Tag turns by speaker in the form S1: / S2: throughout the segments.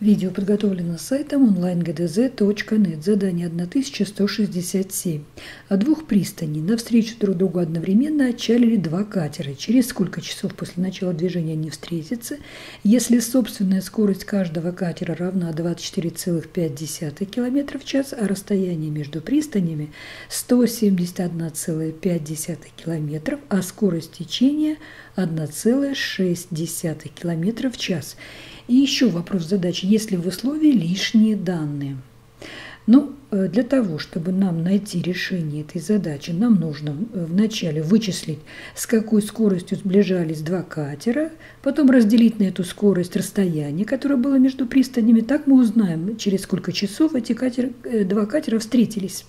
S1: Видео подготовлено сайтом onlinegdz.net. Задание 1167. От двух пристаней навстречу друг другу одновременно отчалили два катера. Через сколько часов после начала движения они встретятся? Если собственная скорость каждого катера равна 24,5 км в час, а расстояние между пристанями 171,5 км, а скорость течения 1,6 км в час. И еще вопрос задачи, есть ли в условии лишние данные? Для того, чтобы нам найти решение этой задачи, нам нужно вначале вычислить, с какой скоростью сближались два катера, потом разделить на эту скорость расстояние, которое было между пристанями. Так мы узнаем, через сколько часов эти два катера встретились.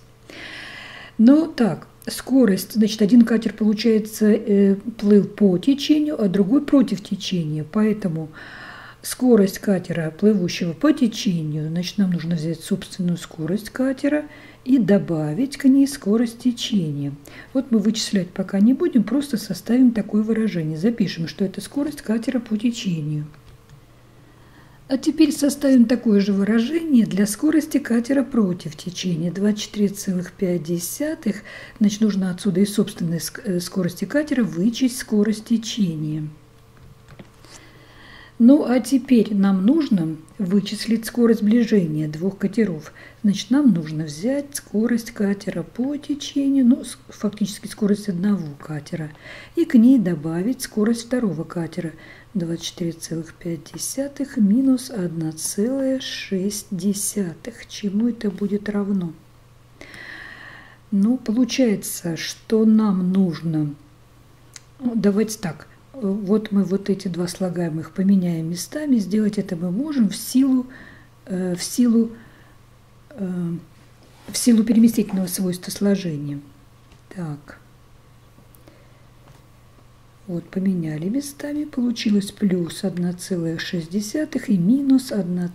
S1: Скорость, значит, один катер, получается, плыл по течению, а другой против течения, поэтому скорость катера, плывущего по течению, значит, нам нужно взять собственную скорость катера и добавить к ней скорость течения. Вот мы вычислять пока не будем, просто составим такое выражение. Запишем, что это скорость катера по течению. А теперь составим такое же выражение для скорости катера против течения. 24,5. Значит, нужно отсюда из собственной скорости катера вычесть скорость течения. А теперь нам нужно вычислить скорость сближения двух катеров. Значит, нам нужно взять скорость катера по течению, фактически скорость одного катера, и к ней добавить скорость второго катера. 24,5 минус 1,6. Чему это будет равно? Получается, что нам нужно... Давайте так. Вот мы вот эти два слагаемых поменяем местами. Сделать это мы можем в силу переместительного свойства сложения. Так. Вот поменяли местами. Получилось плюс 1,6 и минус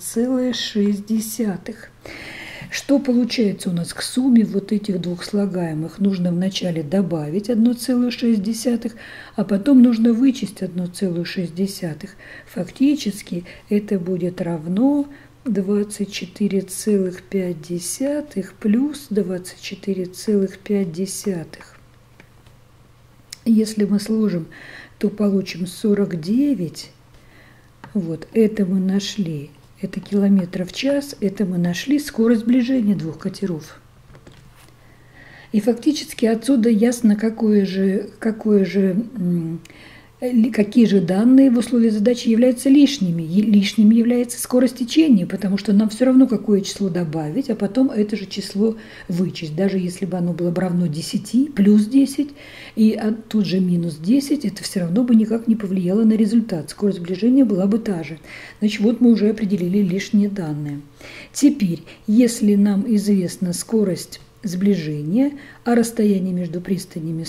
S1: 1,6. Что получается у нас к сумме вот этих двух слагаемых? Нужно вначале добавить 1,6, а потом нужно вычесть 1,6. Фактически это будет равно 24,5 плюс 24,5. Если мы сложим, то получим 49. Вот это мы нашли. Это километров в час, это мы нашли скорость сближения двух катеров. И фактически отсюда ясно, какие же данные в условиях задачи являются лишними. Лишними является скорость течения, потому что нам все равно какое число добавить, а потом это же число вычесть. Даже если бы оно было бы равно 10, плюс 10, и тут же минус 10, это все равно бы никак не повлияло на результат. Скорость сближения была бы та же. Значит, вот мы уже определили лишние данные. Теперь, если нам известна скорость сближения, а расстояние между пристанями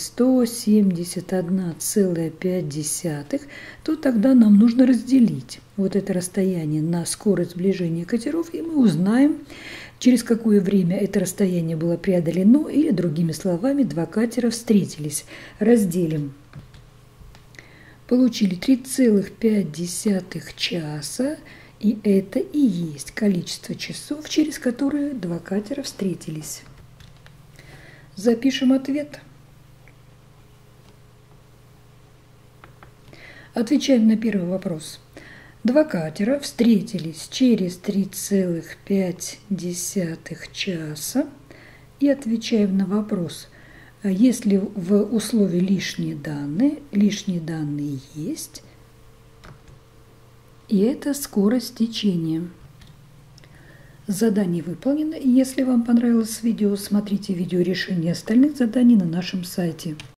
S1: 171,5, то тогда нам нужно разделить вот это расстояние на скорость сближения катеров, и мы узнаем, через какое время это расстояние было преодолено, или, другими словами, два катера встретились. Разделим. Получили 3,5 часа, и это и есть количество часов, через которые два катера встретились. Запишем ответ. Отвечаем на первый вопрос. Два катера встретились через 3,5 часа. И отвечаем на вопрос, есть ли в условии лишние данные есть. И это скорость течения. Задание выполнено. И если вам понравилось видео, смотрите видео решения остальных заданий на нашем сайте.